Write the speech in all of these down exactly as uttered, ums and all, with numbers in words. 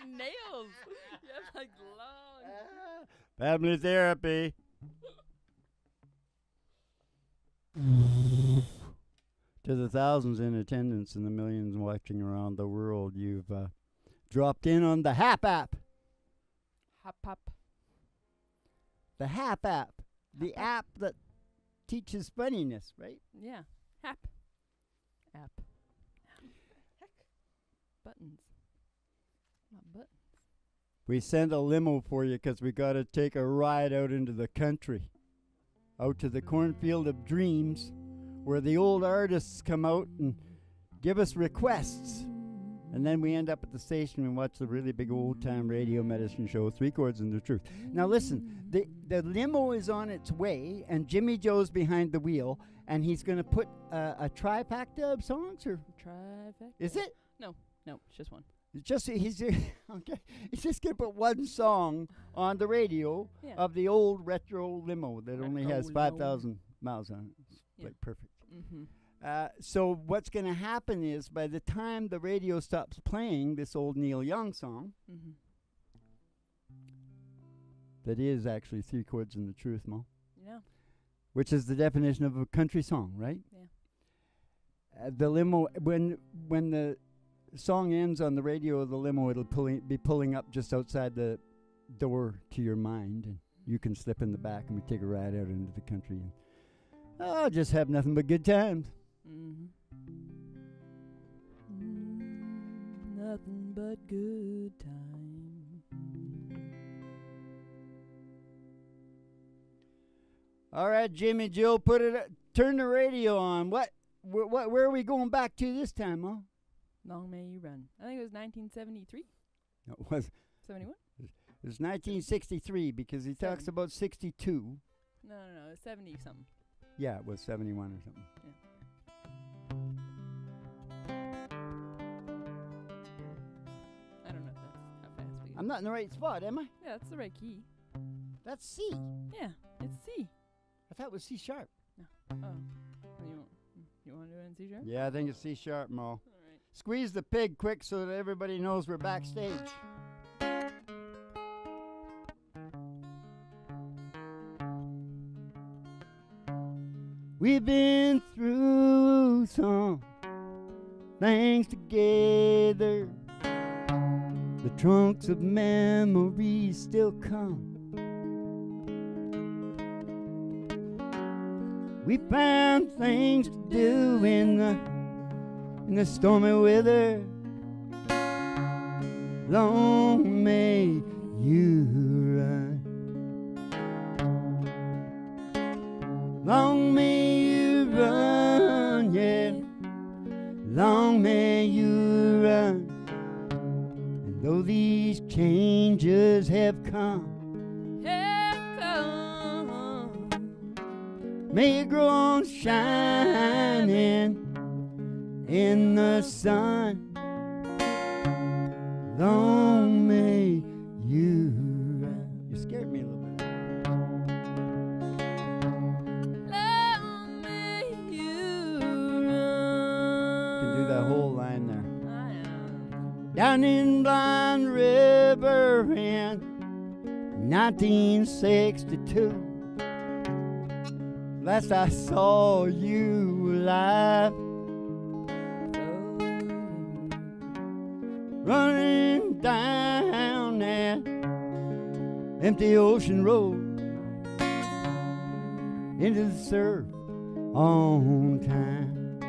nails. You have like long. Ah, family therapy. To the thousands in attendance and the millions watching around the world, you've uh, dropped in on the Hap app. Hop hop. The Hap app. The app that teaches funniness, right? Yeah. Hap. App. Heck. Buttons. Not buttons. We sent a limo for you because we got to take a ride out into the country. Out to the cornfield of dreams, where the old artists come out and give us requests. And then we end up at the station and watch the really big old-time radio medicine show, Three Chords and the Truth. Now listen, the, the limo is on its way, and Jimmy Joe's behind the wheel, and he's going to put uh, a trifecta of songs, or Trifecta. is it? No, no, it's just one. It's just he's okay. He's just going to put one song on the radio Yeah. of the old retro limo that only Retro has limo. five thousand miles on it. It's Yeah. like perfect. Mm-hmm. Uh, so what's going to happen is by the time the radio stops playing this old Neil Young song, Mm-hmm. that is actually Three Chords and the Truth, Mo, Yeah. which is the definition of a country song, right? Yeah. Uh, the limo, when when the song ends on the radio of the limo, it'll pulling, be pulling up just outside the door to your mind, and you can slip in the back and we take a ride out into the country and oh, just have nothing but good times. Mm-hmm. Mm, nothing but good time. All right, Jimmy Joe, put it. Uh, turn the radio on. What? Wh- what? Where are we going back to this time, huh? Long may you run. I think it was nineteen seventy-three. No, it was seventy-one? it was nineteen sixty-three because he talks Seven. about sixty-two. No, no, no. It was seventy something. Yeah, it was seventy-one or something. I don't know if that's how fast we go. I'm not in the right spot, am I? Yeah, that's the right key. That's C. Yeah, it's C. I thought it was C sharp. Oh. Well, you want, you want to do it in C sharp? Yeah, I think it's C sharp, Mo. All right. Squeeze the pig quick so that everybody knows we're backstage. We've been through some things together. The trunks of memories still come. We found things to do in the in the stormy weather. Long may you run. Long may you run, yeah. Long may you run. And though these changes have come, Have come. may you grow on shining in the sun. Long may you run. You scared me a little bit. Long may you run. You can do that whole line there. I know. Down in Blind River in nineteen sixty-two, last I saw you alive, running down that empty ocean road into the surf on time.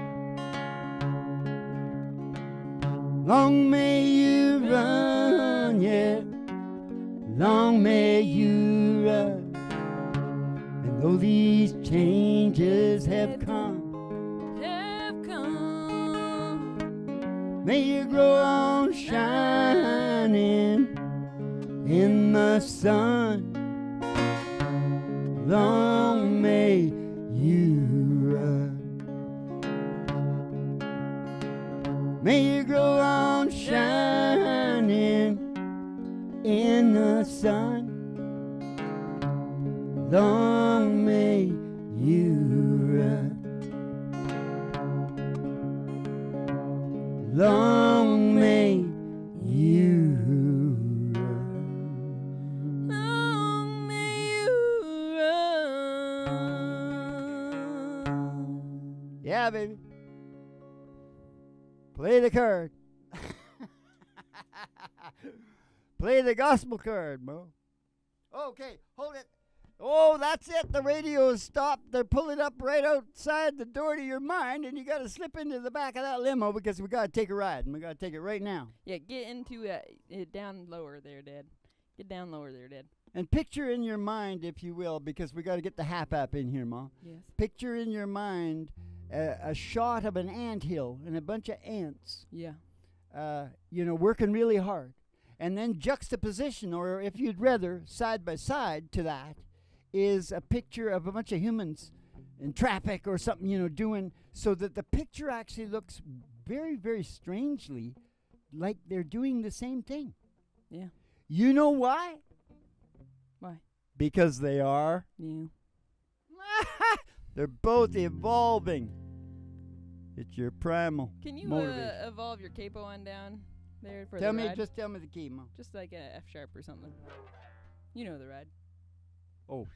Long may you run, yeah. Long may you run. And though these changes have come, Have come. may you grow on shining in the sun. Long may you run. May you grow on shining in the sun. Long may you run. Long may you Play the card. Play the gospel card, Mo. Okay, hold it. Oh, that's it. The radio's stopped. They're pulling up right outside the door to your mind, and you got to slip into the back of that limo because we got to take a ride, and we got to take it right now. Yeah, get into uh, it down lower there, Dad. Get down lower there, Dad. And picture in your mind, if you will, because we got to get the hap-app in here, Ma. Yes. Picture in your mind a, a shot of an anthill and a bunch of ants, Yeah. uh, you know, working really hard. And then juxtaposition, or if you'd rather, side by side to that, is a picture of a bunch of humans in traffic or something, you know, doing, so that the picture actually looks very, very strangely like they're doing the same thing. Yeah. You know why? Why? Because they are. Yeah. They're both evolving. It's your primal Can you motivation. uh, evolve your capo on down there for Tell the me, ride? just tell me the key, Mo. Just like a F sharp or something. You know the ride. Oh.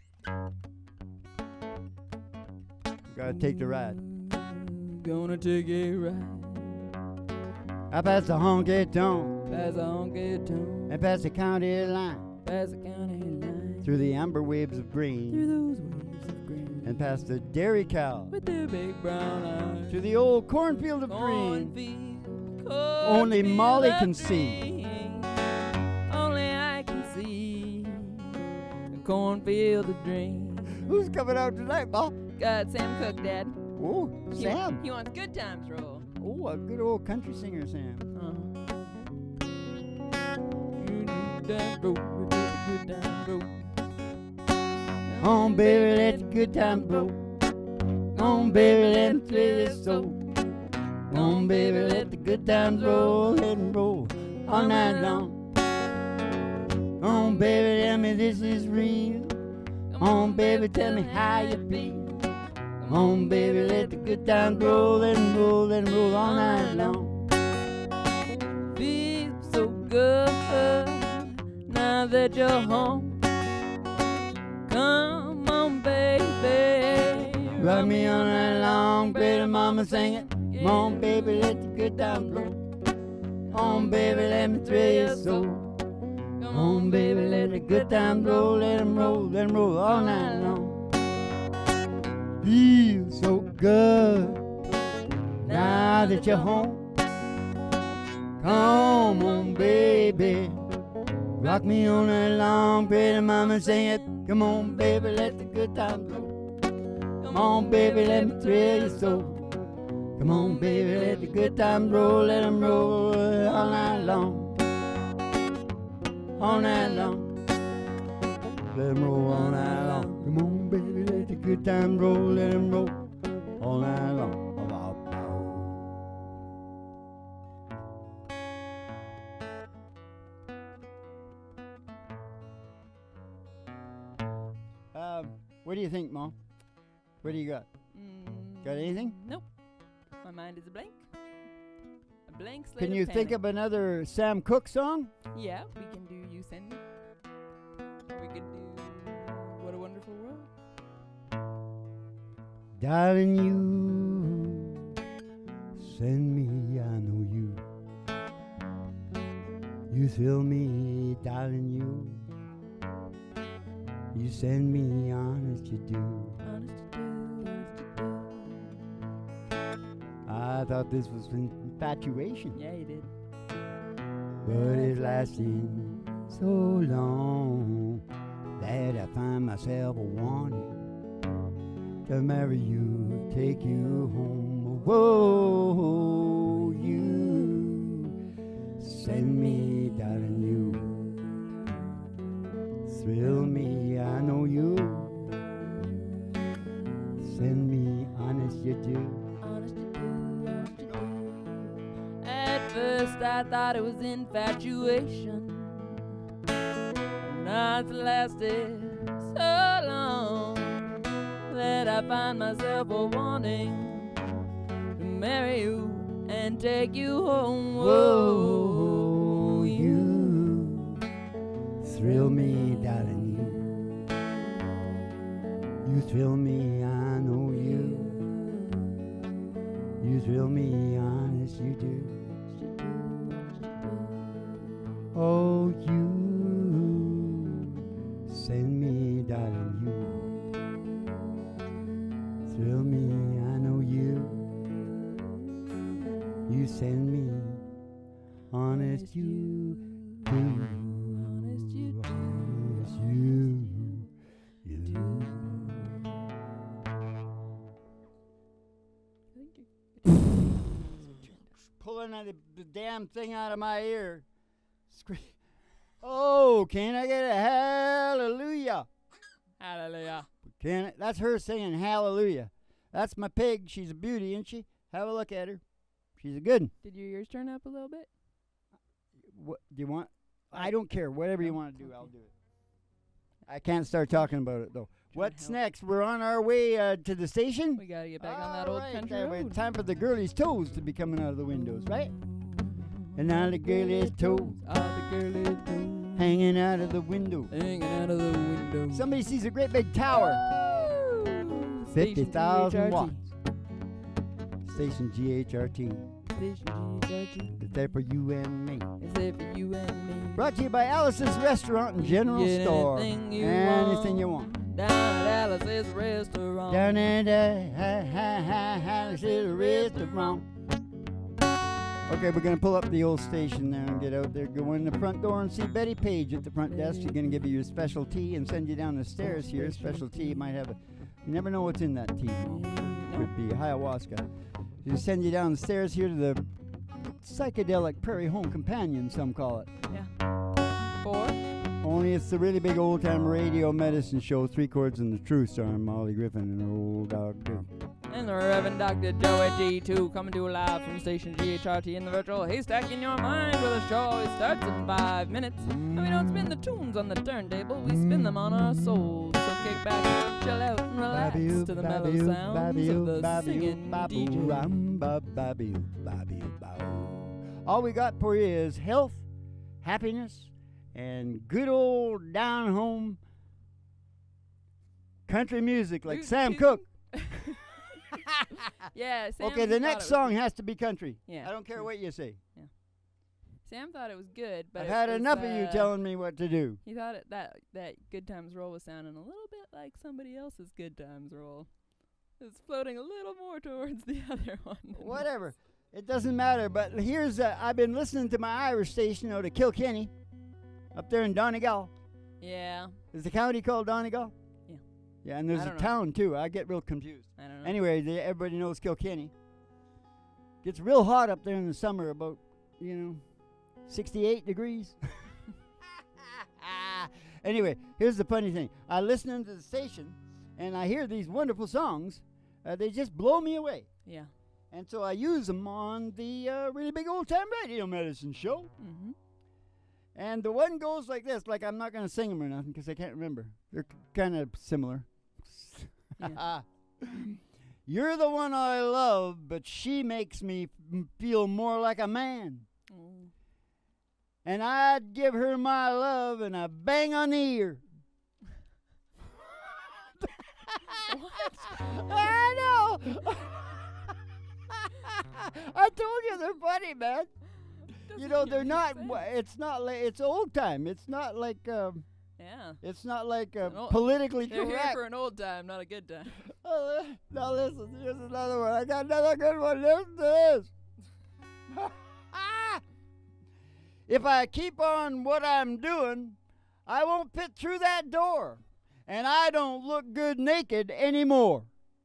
Gotta take the ride. Gonna take a ride. I pass the honky tonk Past the honky tonk. and past the county line, Past the county line. through the amber waves of green, Through those waves of green. and past the dairy cow, With their big brown eyes. to the old cornfield of green. Cornfield, Only cornfield Molly of can see. green. Only I can see. The cornfield of dreams. Who's coming out tonight, Bob? Got Sam Cooke, Dad. Oh, He- Sam. He wants good times roll. Oh, a good old country singer, Sam. Uh-huh. Good time roll, good time roll. On, baby, let the good times roll. On, baby, let them thrill your soul. On, baby, let the good times roll, let them roll all night long. On, baby, tell me this is real. On, baby, tell me how you feel. Come on, baby, let the good times roll, let them roll, let them roll all night long. Feel so good now that you're home. Come on, baby. Rock me all night long, pretty mama sing it. Come on, baby, let the good times roll. Come on, baby, let me thrill your soul. Come on, baby, let the good times roll, let them roll, let them roll all night long. Feel so good now that you're home. Come on, baby, rock me all night long, pretty mama sing it. Come on, baby, let the good times roll. Come on, baby, let me thrill your soul. Come on, baby, let the good times roll, let them roll all night long. All night long. Let them roll all night long. Come on, baby, let the good times roll, let them roll all night long. Um, what do you think, Mom? What do you got? Mm, Got anything? Nope. My mind is a blank. A blank slate. Can you think of another Sam Cooke song? Yeah, we can do You Send Me. Or we could do What a Wonderful World. Darling, you send me, I know you. You thrill me, darling, you. You send me, honest you do. Honest to do, honest to do. I thought this was infatuation, Yeah, you did. but it's lasting so long that I find myself wanting to marry you, take you home. Whoa, you send me, darling, you thrill me, I know you. Send me, honest you do. Honest to do, honest to do. At first I thought it was infatuation. Now it's lasted so long that I find myself a wanting to marry you and take you home. Whoa, you thrill me, darling, you. You thrill me, I know you. You thrill me, honest you do. Oh, you send me, darling, you thrill me. I know you. You send me, honest you do. Honest you do. Honest you, you. Pulling out the, the damn thing out of my ear. Scream. Oh, can I get a hallelujah? Hallelujah. Can I? That's her saying hallelujah. That's my pig. She's a beauty, isn't she? Have a look at her. She's a good one. Did your ears turn up a little bit? What do you want? I don't care. Whatever you Oh, want to do, okay. I'll do it. I can't start talking about it, though. Trying to What's help. next? We're on our way uh, to the station? We gotta get back on All that old right, country uh, wait, road. time for the girlies' toes to be coming out of the windows, right? And now the girlies' toes All the girly toes hanging out of the window. hanging out of the window. Somebody sees a great big tower. fifty thousand watts. Station G H R T. Station G H R T. It's there for you and me. It's there for you and me. Brought to you by Alice's Restaurant and General Get Store. anything you Anything want. you want. Down at Alice's restaurant. Down at uh, ha, ha, ha, Alice's Restaurant. Okay, we're going to pull up the old station there and get out there. Go in the front door and see Betty Page at the front desk. She's going to give you your special tea and send you down the stairs here. Special tea might have a... You never know what's in that tea. Could be ayahuasca. She'll send you down the stairs here to the psychedelic prairie home companion, some call it. Yeah. Four. Only it's the really big old-time radio medicine show, Three Chords and the Truth, starring Molly Griffin and her old dog, Bill. And the Reverend Doctor Joey G two coming to you live from Station G H R T in the virtual haystack in your mind, where the show always starts in five minutes. And we don't spin the tunes on the turntable, we spin them on our souls. So kick back, chill out, and relax to the mellow sounds of the singing D J. All we got for you is health, happiness, and good old down-home country music like Toot Sam toot. Cooke. Yeah, Sam Okay, the thought next it was song good. has to be country. Yeah. I don't care what you say. Sam thought it was good, but I've it had was, enough of you uh, telling me what to do. He thought it, that that Good Times roll was sounding a little bit like somebody else's Good Times roll. It's floating a little more towards the other one. than Whatever. It doesn't matter, but here's, uh, I've been listening to my Irish station out of Kilkenny, up there in Donegal. this. Yeah, Is the county called Donegal? Yeah. Yeah, and there's I a don't know. town, too. I get real confused. I don't know. Anyway, the, everybody knows Kilkenny. Gets real hot up there in the summer, about, you know, sixty-eight degrees. Anyway, here's the funny thing. I listen into the station, and I hear these wonderful songs. Uh, they just blow me away. Yeah. And so I use them on the uh, really big old-time radio medicine show. Mm-hmm. And the one goes like this, like I'm not going to sing them or nothing because I can't remember. They're kind of similar. Yeah. You're the one I love, but she makes me f- feel more like a man. Mm. And I'd give her my love and a bang on the ear. What? I know. I told you they're funny, man. You Doesn't know, make they're any not. sense. wa- It's not like it's old time. It's not like. Um, Yeah. it's not like uh, an ol- politically They're here correct. for an old time, not a good time. Oh, li- now listen, here's another one. I got another good one. Listen to this. If I keep on what I'm doing, I won't fit through that door. And I don't look good naked anymore.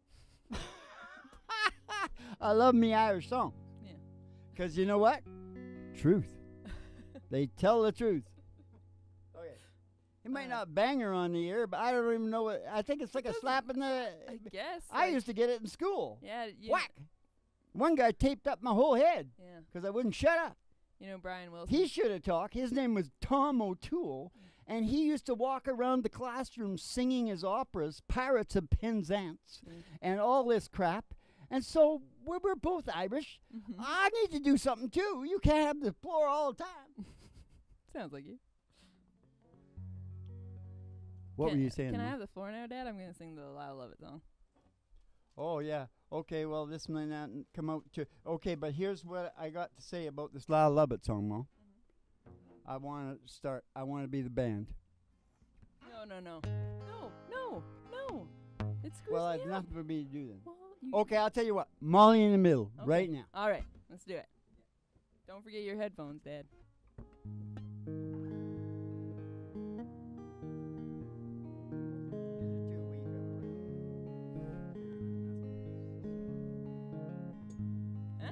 I love me Irish song. Yeah. Because you know what? Truth. They tell the truth. Okay. It might Uh, not bang her on the ear, but I don't even know what. I think it's like a doesn't- slap in the. I guess. I like, used to get it in school. Yeah. You, Whack! One guy taped up my whole head Yeah. because I wouldn't shut up. You know Brian Wilson. He should have talked. His name was Tom O'Toole, and he used to walk around the classroom singing his operas, Pirates of Penzance, Mm. and all this crap. And so we were both Irish. Mhm. I need to do something too. You can't have the floor all the time. Sounds like you. What can, were you saying? Can I Mom? have the floor now, Dad? I'm gonna sing the I Love It song. Oh, yeah. Okay, well, this might not n- come out to... Okay, but here's what I got to say about this La Love It song, Mom. I want to start. I want to be the band. No, no, no. No, no, no. It screws Well, me it's up. nothing for me to do then. Well, you Okay, I'll tell you what. Molly in the middle, Okay. right now. All right, let's do it. Don't forget your headphones, Dad. Huh?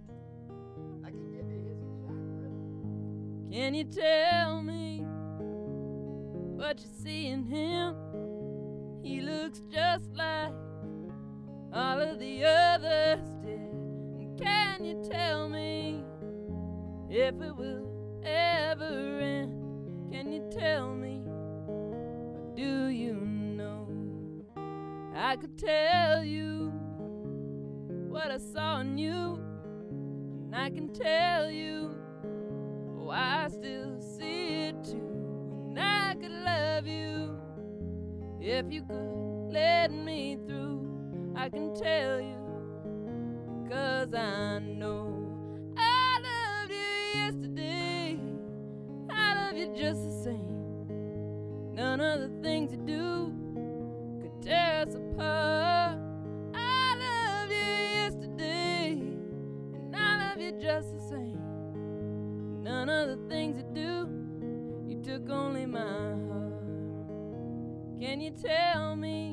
I can give you his exact rhythm. Can you tell me what you see in him? He looks just like all of the others did. And can you tell me if it will ever end? Can you tell me, or do you know? I could tell you what I saw in you, and I can tell you, oh, I still see it too. And I could love you if you could let me through. I can tell you, because I know I loved you yesterday. I love you just the same. None of the things you do could tear us apart. I loved you yesterday, and I love you just the same. None of the things you do, you took only my heart. Can you tell me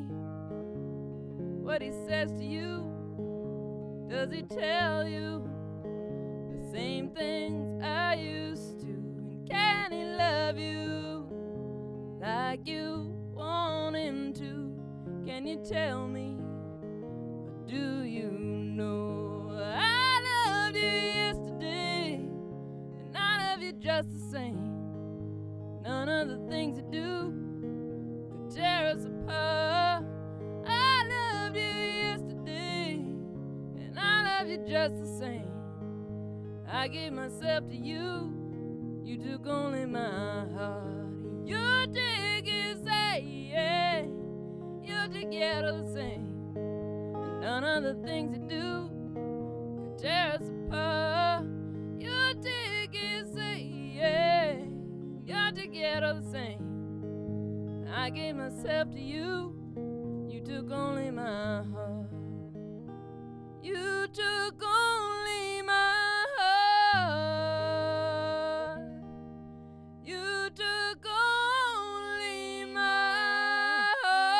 what he says to you? Does he tell you the same things I used to? And can he love you like you want him to? Can you tell me, or do you know? I loved you yesterday, and I love you just the same. None of the things you do could tear us apart. I loved you yesterday, and I love you just the same. I gave myself to you, you took only my heart. You take it, say, yeah, you together the same. And none of the things you do could tear us apart. You take it, say, yeah, you're together the same. I gave myself to you, you took only my heart. You took only my heart. You took only my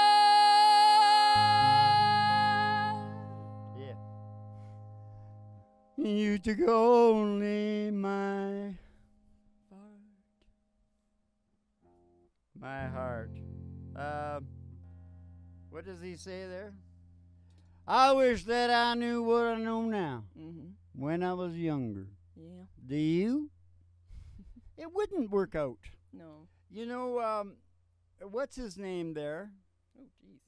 heart. Yeah. You took only my Heart. my heart. Um, what does he say there? I wish that I knew what I know now Mm-hmm. when I was younger. Yeah. Do you? It wouldn't work out. No. You know, um, what's his name there? Oh, jeez.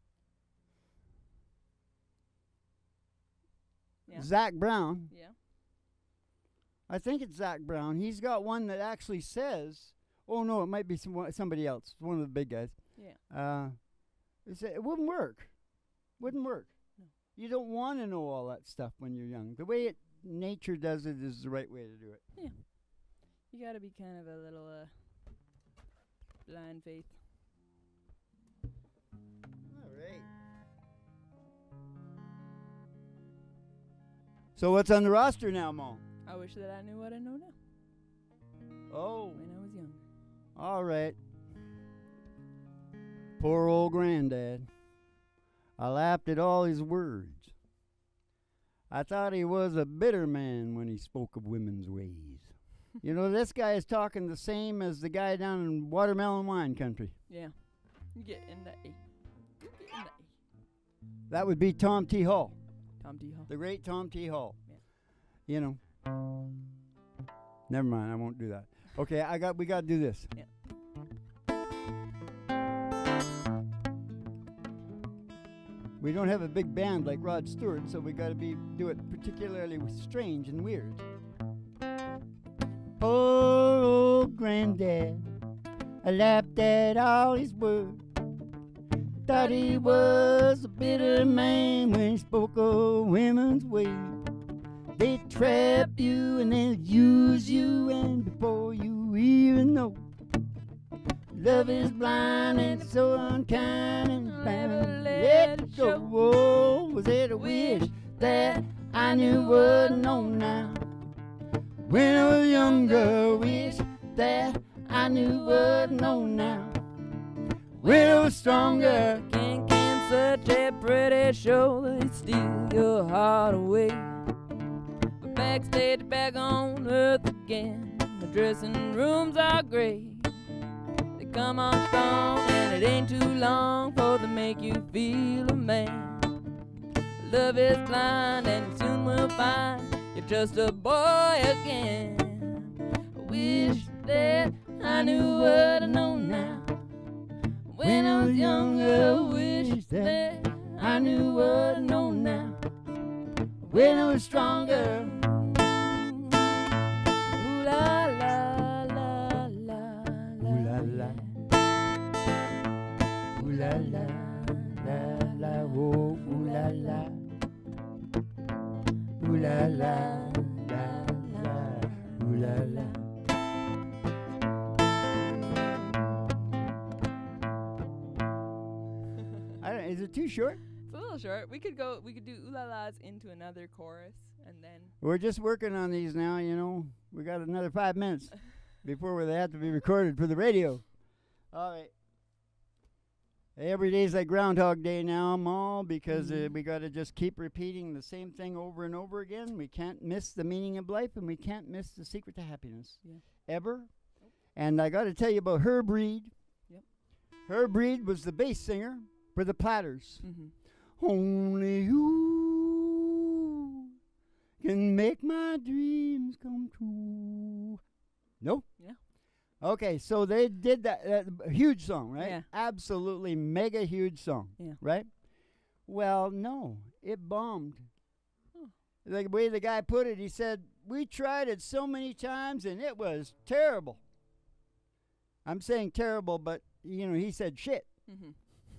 Yeah. Zach Brown. Yeah. I think it's Zach Brown. He's got one that actually says, oh no, it might be some, somebody else, one of the big guys. Yeah. Uh, it, it wouldn't work. Wouldn't work. No. You don't want to know all that stuff when you're young. The way it, nature does it is the right way to do it. Yeah. You gotta be kind of a little, uh, blind faith. All right. So what's on the roster now, Mo? I wish that I knew what I know now Oh, when I was young. all right. Poor old granddad. I laughed at all his words. I thought he was a bitter man when he spoke of women's ways. You know, this guy is talking the same as the guy down in watermelon wine country. Yeah. You get in the A. You get in the A. That would be Tom T. Hall, Tom D. Hall. the great Tom T. Hall. Yeah. You know. Never mind, I won't do that. Okay, I got. We got to do this. Yeah. We don't have a big band like Rod Stewart, so we got to be do it particularly strange and weird. Poor old granddad, I laughed at all his words. Thought he was a bitter man when he spoke of women's ways. They trap you and they'll use you, and before you Love is blind and it's so unkind and it's never let it go. Whoa, was it a wish that I knew what I know now? When I was younger, wish that I knew what I know now. When I was stronger, Can can such a pretty show that it steal your heart away. But backstage, back on earth again, the dressing rooms are great. They come on strong, and it ain't too long for they make you feel a man. Love is blind, and you soon will find you're just a boy again. I wish that I knew what I know now. When I was younger, I wish that I knew what I know now. When I was stronger. Ooh la la la la ooh la la, ooh la la, la la, whoa, ooh la la, ooh la la, la la, ooh la la. I don't, is it too short? It's a little short. We could go. We could do ooh la las into another chorus, and then We're just working on these now, you know. We got another five minutes before they have to be recorded for the radio. All right. Every day's like Groundhog Day now, Ma, because Mhm. uh, we got to just keep repeating the same thing over and over again. We can't miss the meaning of life, and we can't miss the secret to happiness. Yeah. Ever. Nope. And I got to tell you about Herb Reed. Yep. Herb Reed was the bass singer for the Platters. mm-hmm. Only you can make my dreams come true. Nope. Yeah. Okay, so they did that. Uh, huge song, right? Yeah. Absolutely mega huge song. Yeah. Right? Well, no, it bombed. Huh. The way the guy put it, he said, we tried it so many times and it was terrible. I'm saying terrible, but, you know, he said shit. Mm-hmm.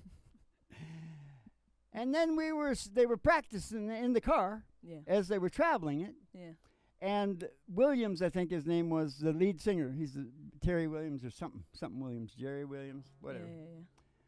And then we were, s- they were practicing in the car Yeah. as they were traveling it. Yeah. And Williams, I think his name was, the lead singer. He's the Terry Williams or something, something Williams, Jerry Williams, whatever. Yeah, yeah,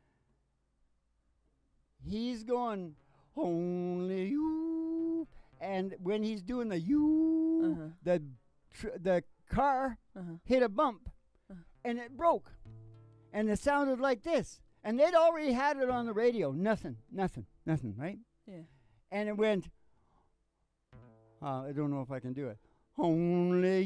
He's going, only you. And when he's doing the you, Uh-huh. the tr- the car yeah. Uh-huh. hit a bump, Uh-huh. and it broke. And it sounded like this. And they'd already had it on the radio. Nothing, nothing, nothing, right? Yeah. And it went, uh, I don't know if I can do it. Only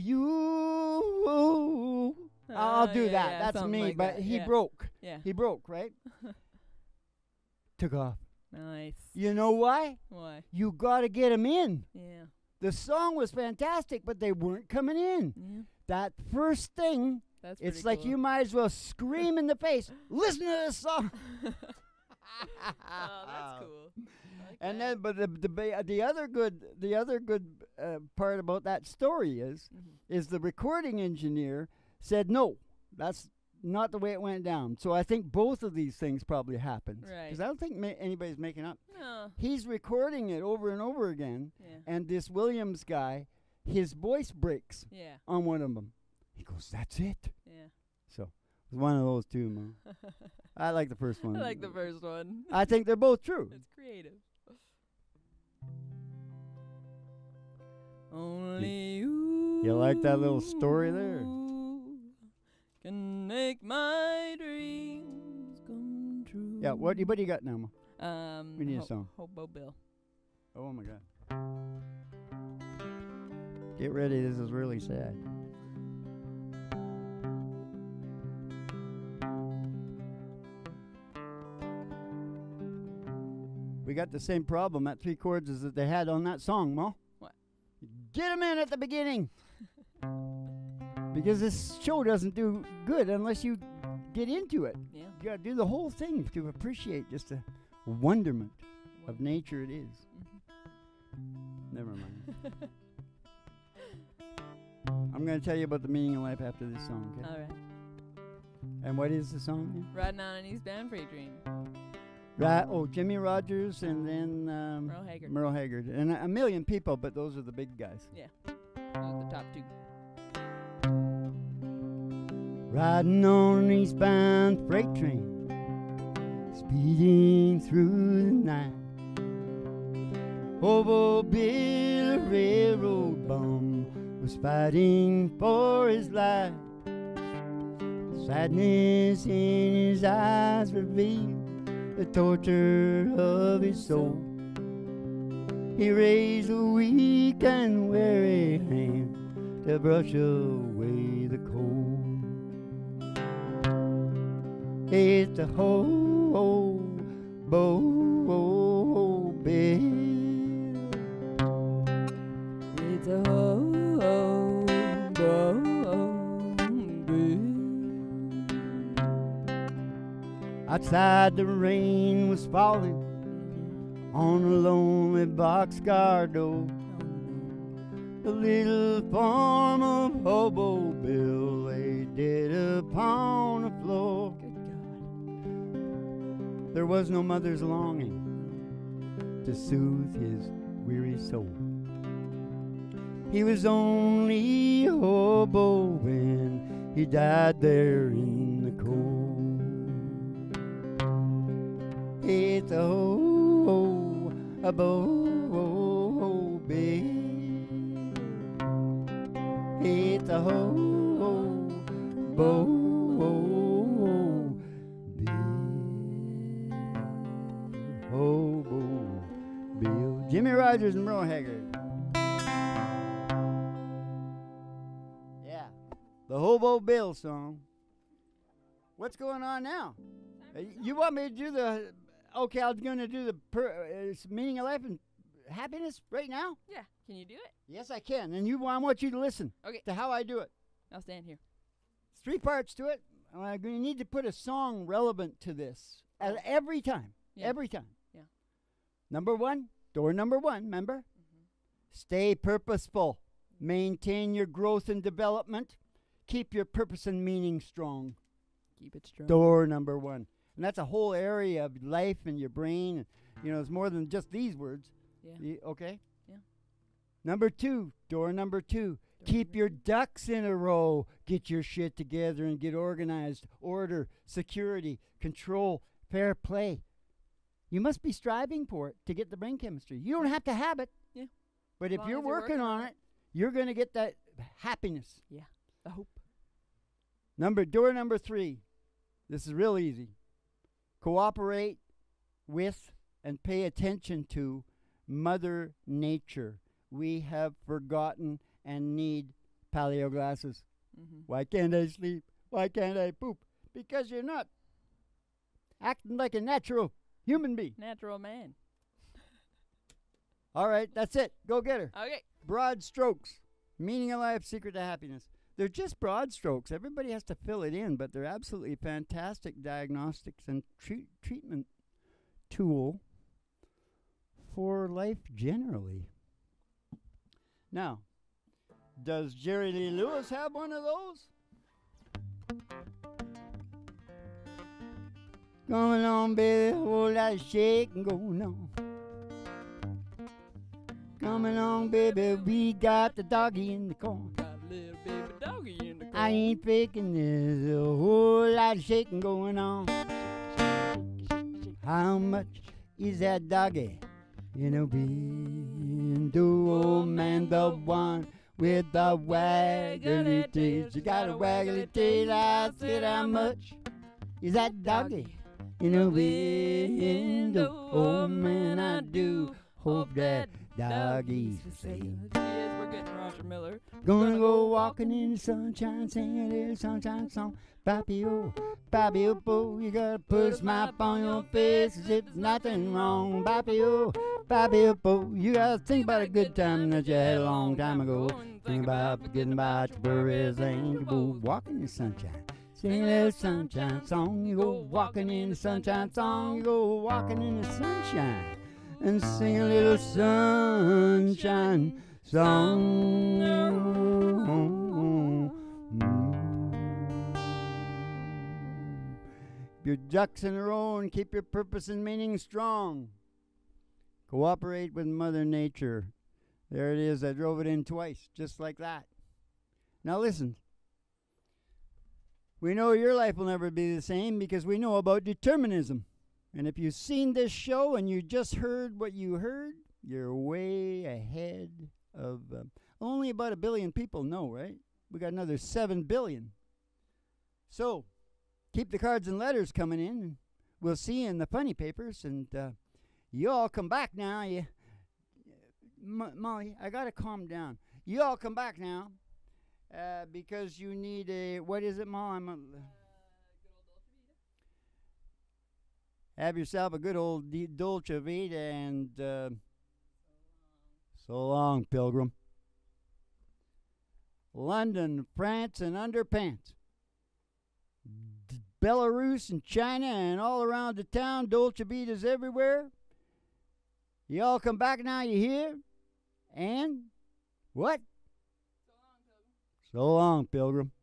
you. I'll Uh, do yeah, that. yeah, That's something me. like but that, he yeah. broke. Yeah. He broke, right? Took off. Nice. You know why? Why? You got to get him in. Yeah. The song was fantastic, but they weren't coming in. Yeah. That first thing, That's it's pretty like cool. you might as well scream in the face, listen to this song. Oh, that's cool. I like And that. then, but the the, ba- the other good the other good uh, part about that story is Mhm. is the recording engineer said no, that's not the way it went down. So I think both of these things probably happened. Right. Because I don't think ma- anybody's making up. No. He's recording it over and over again, Yeah. and this Williams guy, his voice breaks Yeah. on one of them. He goes, "That's it." Yeah. So it was one of those two, man. I like the first one. I like the first one. I think they're both true. It's creative. Only you. You like that little story there? Can make my dreams come true. Yeah. What do you, what do you got now, Ma? Um. We need a Ho- song. Hobo Bill. Oh my God. Get ready. This is really sad. We got the same problem at three chords as that they had on that song, Ma. What? Get them in at the beginning. Because this show doesn't do good unless you get into it. Yeah. You gotta do the whole thing to appreciate just the wonderment of nature it is. Mhm. Never mind. I'm gonna tell you about the meaning of life after this song, okay? All right. And what is the song again? Riding on an eastbound freight train. Right. Oh, Jimmy Rogers and then um, Merle Haggard. Merle Haggard. And a, a million people, but those are the big guys. Yeah. Those are the top two. riding on an eastbound freight train, speeding through the night. Hobo Bill, a railroad bum, was fighting for his life. Sadness in his eyes revealed the torture of his soul. He raised a weak and weary hand to brush away the cold. It's a ho-ho, bo-ho, Bill. It's a ho-ho, bo-ho, Bill. Outside the rain was falling on a lonely boxcar door. The little form of Hobo Bill lay dead upon the floor. Good God. There was no mother's longing to soothe his weary soul. He was only a hobo when he died there in the cold. It's a ho-ho, a bo-ho, Bill. It's a ho-ho, bo-ho, Bill. Hobo Bill. Jimmy Rogers and Merle Haggard. Yeah, the Hobo Bill song. What's going on now? Uh, you want me to do the... Okay, I was going to do the per, uh, meaning of life and happiness right now? Yeah, can you do it? Yes, I can. And you, I want you to listen Okay. to how I do it. I'll stand here. It's three parts to it. I'm going to need to put a song relevant to this uh, every time. Yeah. Every time. Yeah. Number one, door number one, remember? Mm-hmm. Stay purposeful. Maintain your growth and development. Keep your purpose and meaning strong. Keep it strong. Door number one. And that's a whole area of life and your brain. And, you know, it's more than just these words. Yeah. You- okay? Yeah. Number two, door number two. Door Keep number your ducks in a row. Get your shit together and get organized. Order, security, control, fair play. You must be striving for it to get the brain chemistry. You don't have to have it. Yeah. But As if long you're as you're working working on on it, you're going to get that happiness. Yeah. The hope. Number door number three. This is real easy. Cooperate with and pay attention to Mother Nature. We have forgotten and need paleo glasses. Mm-hmm. Why can't I sleep? Why can't I poop? Because you're not acting like a natural human being. Natural man. All right, that's it. Go get her. Okay. Broad strokes. Meaning of life, secret to happiness. They're just broad strokes. Everybody has to fill it in, but they're absolutely fantastic diagnostics and treat treatment tool for life generally. Now, does Jerry Lee Lewis have one of those? Going on, baby, a whole lot of shaking going on. Coming on, baby, we got the doggy in the corn. Got a little baby doggy in the corner. I ain't faking, there's a whole lot of shaking going on. How much is that doggy in a window? Old man, the one with the waggly tail. She got a waggly tail. I said, how much is that doggy in a window? Oh man, I do hope that doggy's for sale. Yes, we're getting Roger Miller. Gonna go walking in the sunshine, singing a little sunshine song. Papi-o, papi-o-po, you gotta put a smile on your face as if there's nothing wrong. Papi-o, papi-o-po, you gotta think about a good time that you had a long time ago. Think about forgetting about your worries and you go walking in the sunshine. Sing a little sunshine song, you go walking in the sunshine song, you go walking in the sunshine. And sing a little sunshine song. Mm. Your ducks in a row and keep your purpose and meaning strong. Cooperate with Mother Nature. There it is. I drove it in twice, just like that. Now listen. We know your life will never be the same because we know about determinism. And if you've seen this show and you just heard what you heard, you're way ahead of uh, only about a billion people know, right? We got another seven billion. So keep the cards and letters coming in. And we'll see you in the funny papers. And uh, you all come back now. You, M- Molly, I got to calm down. You all come back now uh, because you need a, what is it, Molly? I'm a, have yourself a good old D- Dolce Vita and uh, so long, Pilgrim. London, France, and underpants. D- Belarus and China and all around the town, Dolce Vitas everywhere. You all come back now, you hear? And what? So long, Pilgrim. So long, Pilgrim.